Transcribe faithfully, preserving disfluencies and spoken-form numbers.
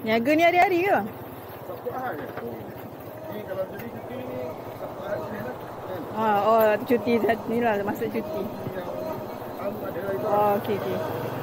Niaga ni hari-hari ke? Sabtu Ahad je. Ni kalau jadi cuti ni Sabtu Ahad ni lah. Ah, oh, cuti ni lah, masuk cuti. Yang tamu ada lah itu. Oh, okey okey.